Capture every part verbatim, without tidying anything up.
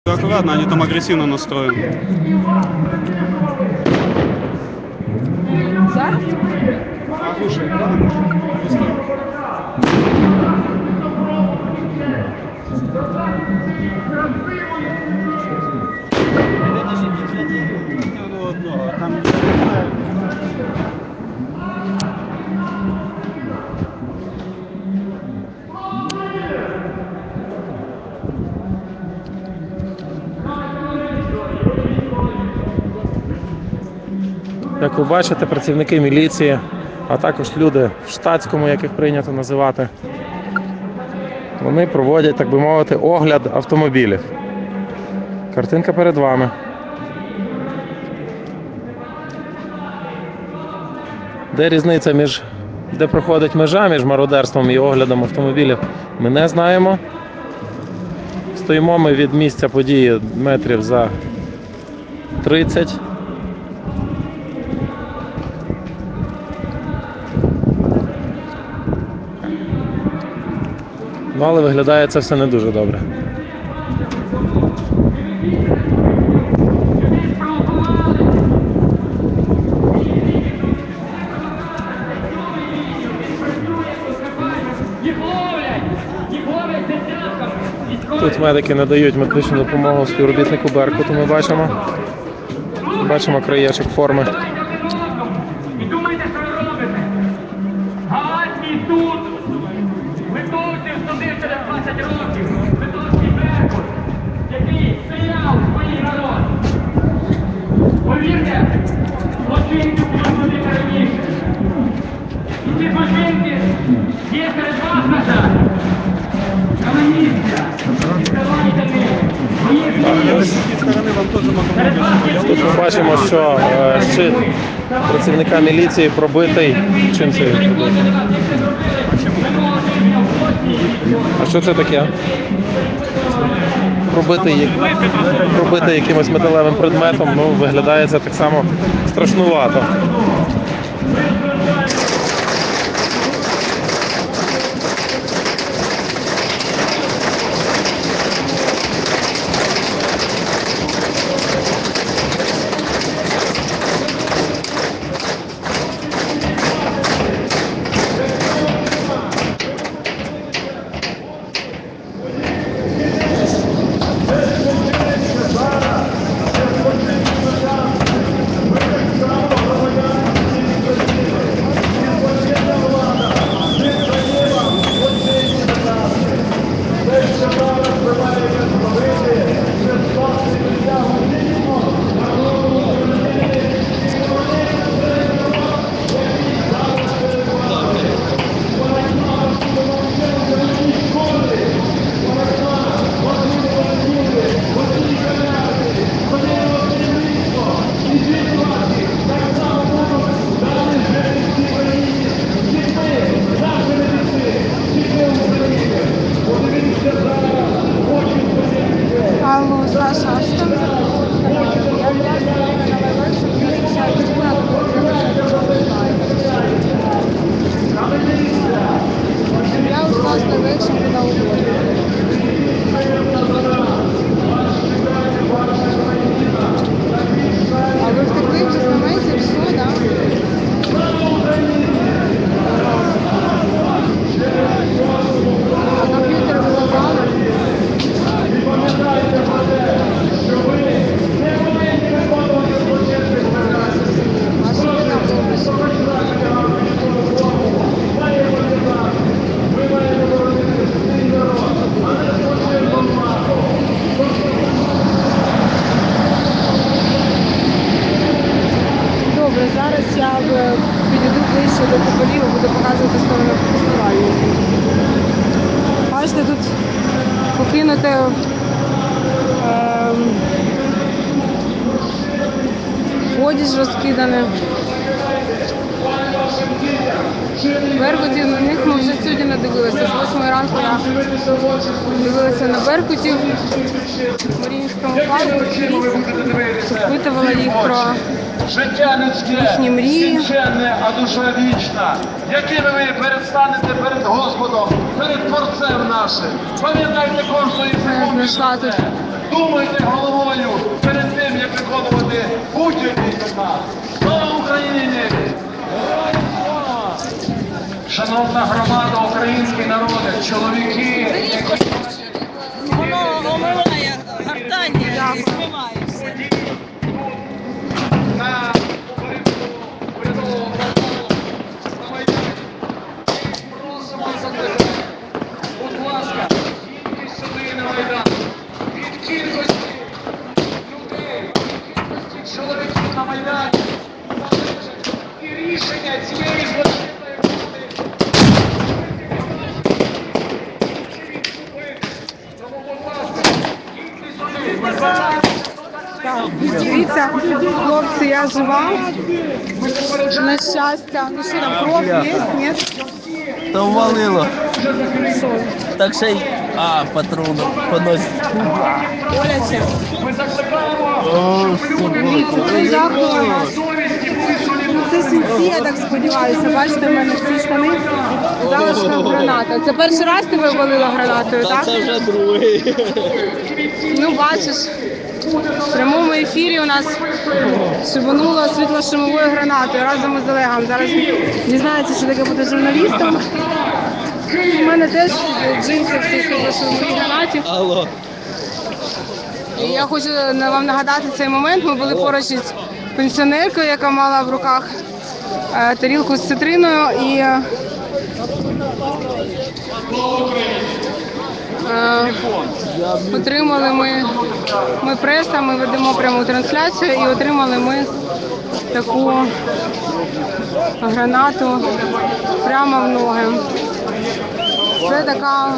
Аккуратно, они там агрессивно настроены. Зараз? А слушай, просто... Ну, одного, там... Як ви бачите, працівники міліції, а також люди в штатському, як їх прийнято називати, вони проводять, так би мовити, огляд автомобілів. Картинка перед вами. Де різниця між, де проходить межа між мародерством і оглядом автомобілів, ми не знаємо. Стоїмо ми від місця події метрів за тридцять. Ну, але виглядає це все не дуже добре. Тут медики надають медичну допомогу співробітнику Беркуту, ми бачимо. Бачимо краєчок форми. І думайте, що ви робите. Галатний суд. Литовців судив через двадцять років. Литовський Беркут, який стояв своїй народ. Повірте, злочинців будуть судити раніше. І ці злочинці є серед вас, на жаль. Комуністя. Відставайте них. Тут ми бачимо, що е, щит працівника міліції пробитий. Чим це пробитий? А що це таке? Пробитий, пробитий якимось металевим предметом, ну, виглядає це так само страшнувато. Алло, Саша, а что там? Я ушла с Норвегии куда угодно. А вы в такой уже снимаете все, да? А компьютер вы забрали? Добре, зараз я підійду ближче до Тополів і буду показувати сторону фестивалю. Бачите, тут покинуте ем, одіж розкидане. Беркутів, на них ми вже сьогодні не дивилися. З восьмої ранку я дивилася на беркутів в Маріїнському парку, запитувала їх про життя людське, їхні мрії. скінченне, а душа вічна. Якими ви передстанете перед Господом, перед Творцем нашим. Пам'ятайте кожної Я секунди. знайшла тут думайте головою перед тим, як виконувати будь-який наказ. Слава Україні! Шановна громада, український народи, чоловіки, Воно омиває гортані і змивається. на урядового на Майдані. Просимо закликати. Будь ласка, їдьте сюди на Майдан. Від кількості людей, від кількості чоловіків на Майдані залежить і рішення цієї злочинної влади. Тому, будь ласка, їдьте сюди. Дивіться, хлопці, я жива. На щастя. Ну що там, кров є? Ні? Та ввалило. Так ще й... А, патрону поносить. Боляче. О, Дивіться, це дякую. Це сінці, я так сподіваюся. Бачите, в мене всі штани. Залишка граната. Це перший раз тебе валила гранатою, Та так? це вже другий. Ну, бачиш, в прямому ефірі у нас шибануло світло-шумовою гранатою разом із Олегом. Зараз дізнається, що таке бути журналістом. У мене теж джинси в цій світло-шумовій гранаті. Алло. І я хочу вам нагадати цей момент. Ми були поруч із пенсіонеркою, яка мала в руках е, тарілку з цитриною. І е, е, отримали ми, ми преса, ми ведемо пряму трансляцію і отримали ми таку гранату прямо в ноги. Це така.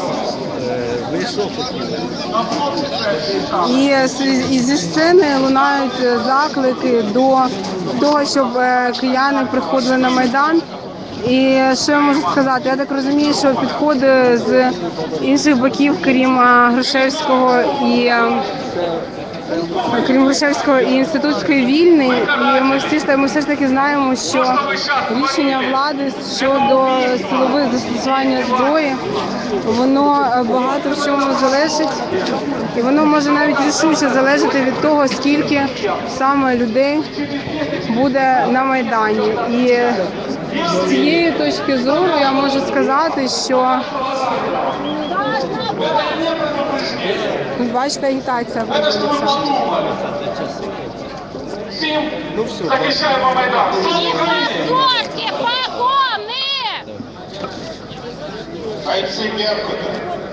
І з- і зі сцени лунають заклики до того, щоб е, кияни приходили на Майдан. І що я можу сказати? Я так розумію, що підходи з інших боків, крім е, Грушевського і е, крім Грушевського і інститутської вільни, і ми всі ж- ми все ж таки знаємо, що рішення влади щодо силових застосування зброї, воно е, багато в чому залежить, і воно може навіть рішуче залежати від того, скільки саме людей буде на Майдані. І з цієї точки зору я можу сказати, що бачите, агітація проводиться. Всім захищаємо Майдан. Слава Україні! Зорки, погони! Бойцы Беркута,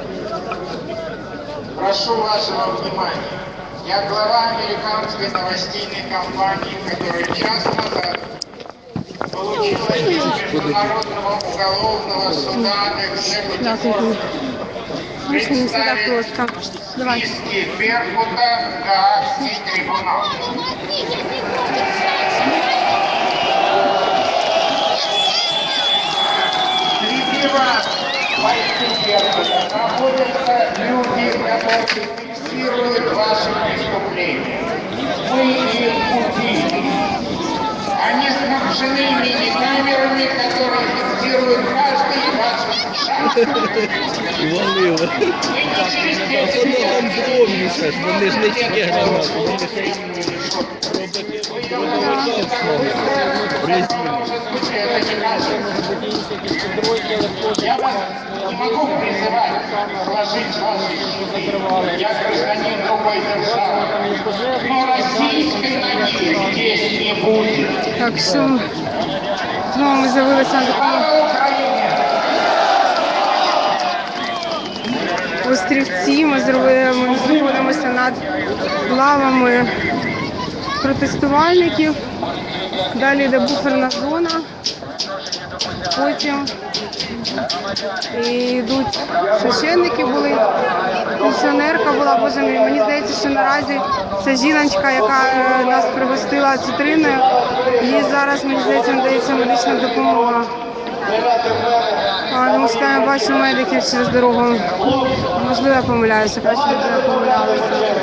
прошу вашего внимания. Я глава американской новостейной компании, которая час назад получила из Международного уголовного суда Дякую. Більше не всегда представить просто. Давай. иски Беркута в Гаагский трибунал. Среди вас, бойцы Беркута, находятся люди, которые фиксируют ваши преступления. Вы их убили. Они снабжены мини-камерами, которые фиксируют каждый ваш шаг. Ввалило. Вы не через десять Воно там минут кров'ю ще ж, вони ж не тільки гранати, вони ще й Я вас не могу призывать сложить ваши щиты. Я гражданин другой державы. Но российской ноги здесь не будет. Так що знову ми з'явилися на такому Слава Украине! острівці. Ми зробили, ми знаходимося над лавами протестувальників. Далі йде буферна зона. Потім і йдуть священники були. Пенсіонерка була, боже мій, мені здається, що наразі ця жіночка, яка е, нас пригостила цитриною, їй зараз, мені здається, надається медична допомога. А, тому що я бачу медиків через дорогу. Можливо, я помиляюся, краще б я помилялася.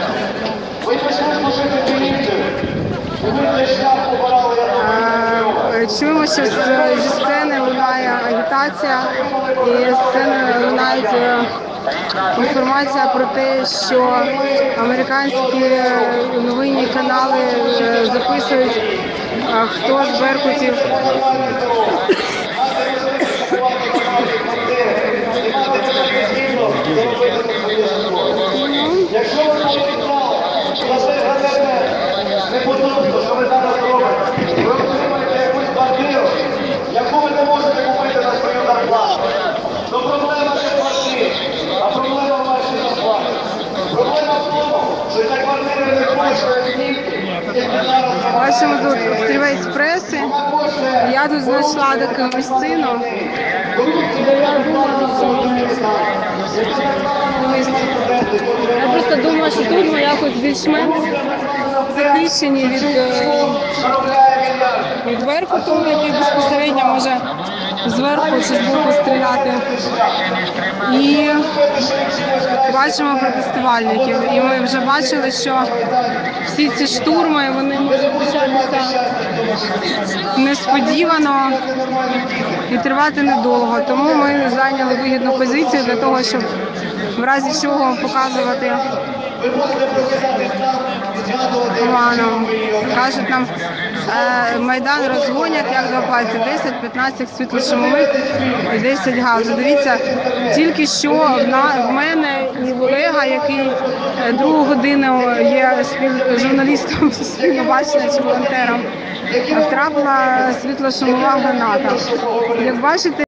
Е, Чуємо, що з- зі сцени лунає агітація, і з сцени лунають е, інформація про те, що американські новинні канали е, записують, е, хто з беркутів Якщо ви пообіцяли, що це ганебне неподобство, що ви зараз робите, ви отримаєте якусь квартиру, яку ви не можете купити на свою зарплату, то проблема не в квартирі, а проблема в вашій зарплаті. Проблема в тому, що ця квартира не коштує стільки, скільки зараз бачимо тут острівець преси. Я тут знайшла таку місцину, де я думала, дивись, я просто думала, що тут ми якось більш-менш захищені від, е, від Беркуту, який безпосередньо може зверху чи збоку стріляти. І бачимо протестувальників. І ми вже бачили, що всі ці штурми, вони можуть початися несподівано і тривати недовго. Тому ми зайняли вигідну позицію для того, щоб в разі чого показувати планом. Кажуть нам, е, Майдан розгонять, як два пальці, десять-п'ятнадцять світлошумових і десять газу. Дивіться, тільки що на, в мене і в Олега, який е, другу годину є спів, журналістом Суспільного бачення чи волонтером, втрапила світлошумова граната. Як бачите,